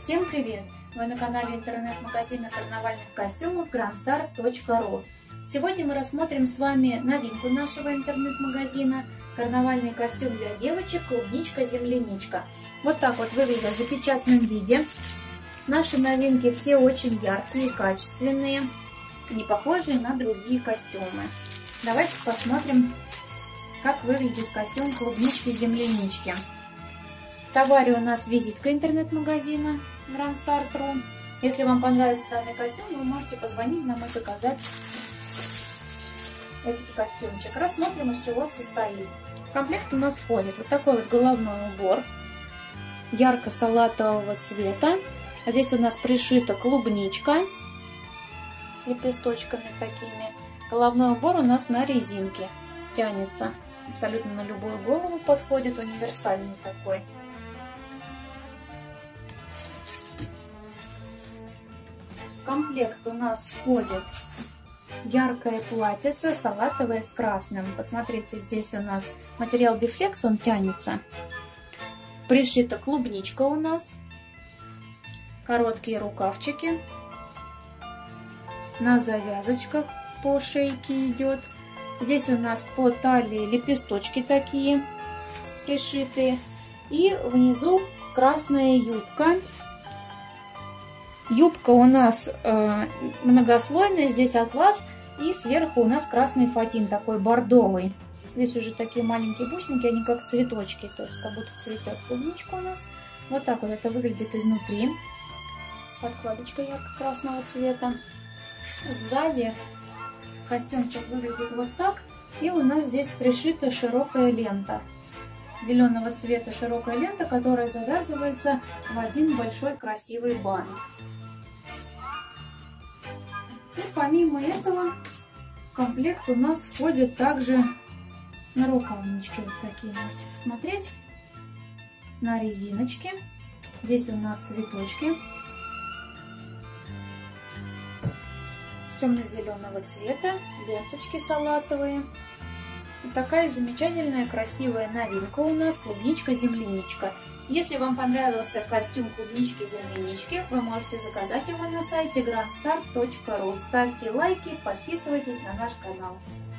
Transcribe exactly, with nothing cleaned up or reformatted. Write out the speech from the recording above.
Всем привет! Вы на канале интернет-магазина карнавальных костюмов грандстар точка ру. Сегодня мы рассмотрим с вами новинку нашего интернет-магазина. Карнавальный костюм для девочек клубничка-земляничка. Вот так вот выглядит в запечатанном виде. Наши новинки все очень яркие, качественные, не похожие на другие костюмы. Давайте посмотрим, как выглядит костюм клубнички-землянички. В товаре у нас визитка интернет-магазина грандстар точка ру. Если вам понравится данный костюм, вы можете позвонить нам и заказать этот костюмчик. Рассмотрим, из чего состоит. В комплект у нас входит вот такой вот головной убор ярко-салатового цвета. А здесь у нас пришита клубничка с лепесточками такими. Головной убор у нас на резинке тянется. Абсолютно на любую голову подходит, универсальный такой. В комплект у нас входит яркое платьице, салатовое с красным. Посмотрите, здесь у нас материал бифлекс, он тянется. Пришита клубничка у нас. Короткие рукавчики. На завязочках по шейке идет. Здесь у нас по талии лепесточки такие пришитые. И внизу красная юбка. Юбка у нас э, многослойная, здесь атлас, и сверху у нас красный фатин, такой бордовый. Здесь уже такие маленькие бусинки, они как цветочки, то есть как будто цветет клубничка у нас. Вот так вот это выглядит изнутри. Подкладочка ярко-красного цвета. Сзади костюмчик выглядит вот так, и у нас здесь пришита широкая лента. Зеленого цвета широкая лента, которая завязывается в один большой красивый бант. И помимо этого в комплект у нас входит также нарукавнички, вот такие, можете посмотреть, на резиночке. Здесь у нас цветочки темно-зеленого цвета, ленточки салатовые. Вот такая замечательная, красивая новинка у нас клубничка-земляничка. Если вам понравился костюм клубнички-землянички, вы можете заказать его на сайте грандстар точка ру. Ставьте лайки, подписывайтесь на наш канал.